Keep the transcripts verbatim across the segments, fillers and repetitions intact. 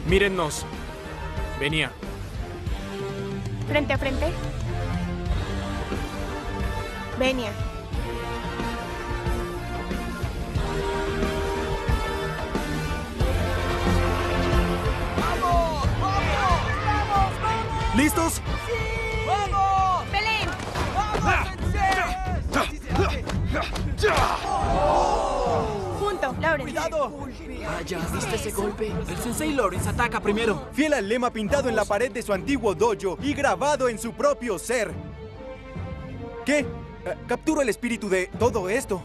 Mírennos. Venía. Frente a frente. Venia. ¡Vamos! ¡Vamos! ¡Vamos! ¡Vamos! ¿Listos? ¡Sí! ¡Vamos! ¡Belén! ¡Vamos! ¡Así se hace! Junto, Lawrence. ¡Cuidado! Vaya, ¿viste ese golpe? El Sensei Lawrence ataca primero. Fiel al lema pintado en la pared de su antiguo dojo y grabado en su propio ser. ¿Qué? Eh, capturo el espíritu de todo esto.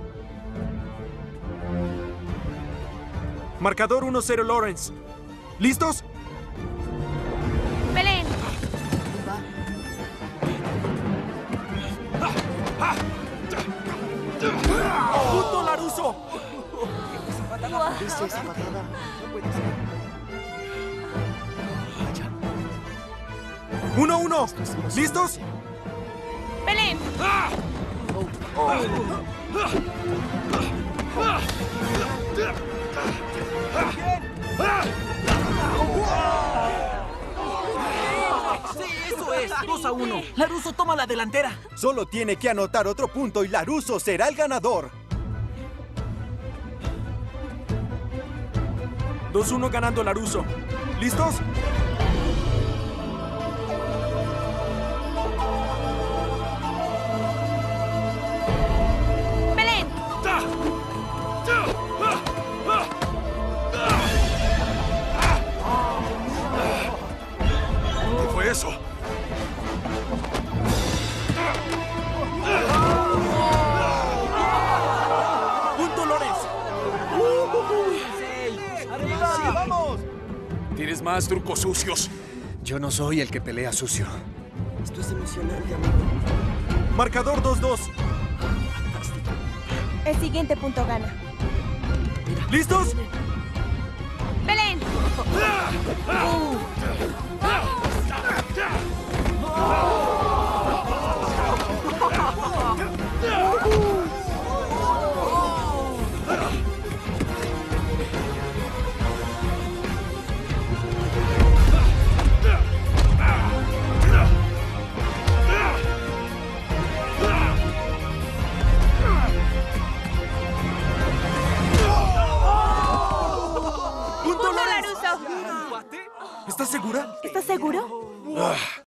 Marcador uno cero Lawrence. ¿Listos? Belén. ¡Punto Laruso! ¿Viste esa patada? No puede ser. uno uno. ¿Listos? Belén. Sí, eso es. dos a uno. Laruso toma la delantera. Solo tiene que anotar otro punto y Laruso será el ganador. dos uno ganando Laruso. ¿Listos? Belén. ¿Qué fue eso? ¡Punto Lawrence! ¡Arriba! ¡Sí, vamos! ¿Tienes más trucos sucios? Yo no soy el que pelea sucio. Esto es emocionante, amigo. Marcador dos dos. El siguiente punto gana. ¿Listos? Belén. ¡Oh!